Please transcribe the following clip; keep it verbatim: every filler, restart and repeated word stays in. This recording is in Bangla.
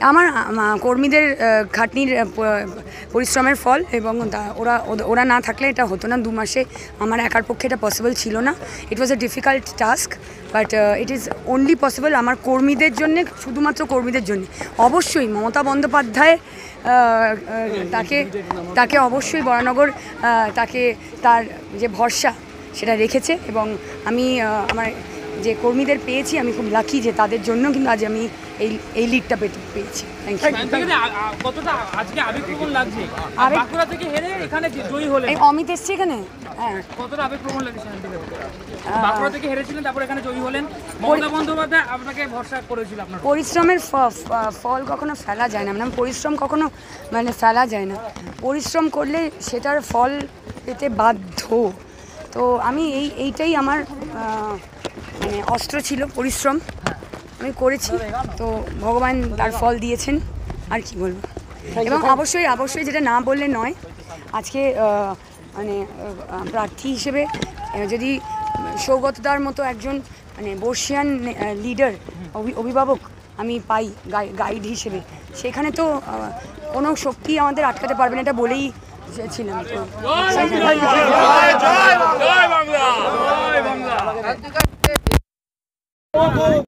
আমার কর্মীদের খাটনির পরিশ্রমের ফল এবং ওরা ওরা না থাকলে এটা হতো না। দু মাসে আমার একার পক্ষে এটা পসিবল ছিল না। It was a difficult task, but it is only possible আমার কর্মীদের জন্যে, শুধুমাত্র কর্মীদের জন্য। অবশ্যই মমতা বন্দ্যোপাধ্যায় তাকে তাকে অবশ্যই বরানগর তাকে তার যে ভরসা সেটা রেখেছে, এবং আমি আমার যে কর্মীদের পেয়েছি আমি খুব লাকি যে তাদের জন্য কিন্তু আজ আমি এই এই লিডটা পেতে পেয়েছি। Thank you. কতটা আজকে আবেগপ্রবণ লাগছে বাঁকুড়া থেকে হেরে এখানে জয়ী হলেন? এই অমিত এসছে এখানে। হ্যাঁ, কতটা আবেগপ্রবণ লাগছে? বাঁকুড়া থেকে হেরেছিলেন, তারপর এখানে জয়ী হলেন। মমতা বন্দ্যোপাধ্যায় আপনাকে ভরসা করেছিল। আপনার পরিশ্রমের ফল কখনো ফেলা যায় না, মানে পরিশ্রম কখনো মানে ফেলা যায় না। পরিশ্রম করলে সেটার ফল পেতে বাধ্য। তো আমি এই এইটাই আমার মানে অস্ত্র ছিল, পরিশ্রম আমি করেছি, তো ভগবান তার ফল দিয়েছেন, আর কি বলবো। এবং অবশ্যই অবশ্যই যেটা না বললে নয়, আজকে মানে প্রার্থী হিসেবে যদি সৌগতদার মতো একজন মানে বর্ষিয়ান লিডার, অভিভাবক আমি পাই গাইড হিসেবে, সেখানে তো কোনো শক্তি আমাদের আটকাতে পারবে না, এটা বলেই ছিলাম। তো